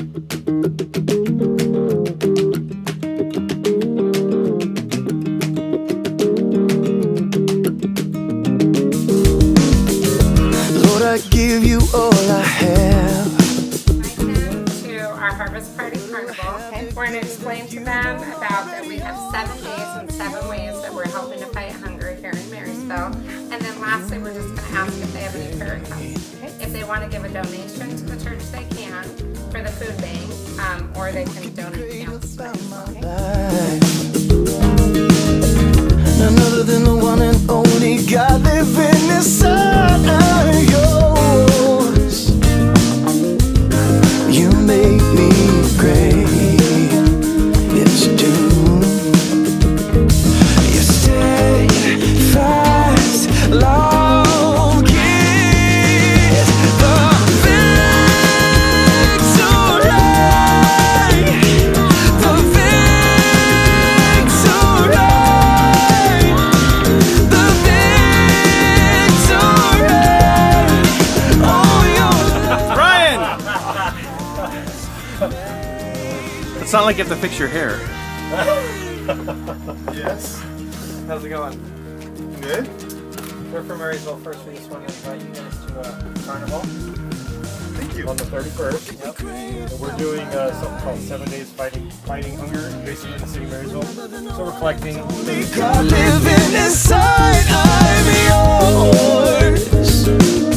Lord, I give you all I have. To our Harvest Party Carnival. We're going to explain to them about that we have 7 days and 7 ways that we're helping to fight hunger here in Marysville. And then lastly, we're just going to ask if they have any prayer requests. If they want to give a donation to the church, they can for the food bank, or they can donate to Campus Party. None other than the one and only God living inside of yours. You make me great, yes you do. You stay fast, love gives the victory. The victory. The victory. Oh, Ryan! It's not like you have to fix your hair. Yes. How's it going? Good. We're from Marysville. First, we just want to invite you guys to a carnival Thank you. on the 31st. Yep. And we're doing something called 7 Days Fighting Hunger, basically in the city of Marysville. So we're collecting. God living inside, I'm yours.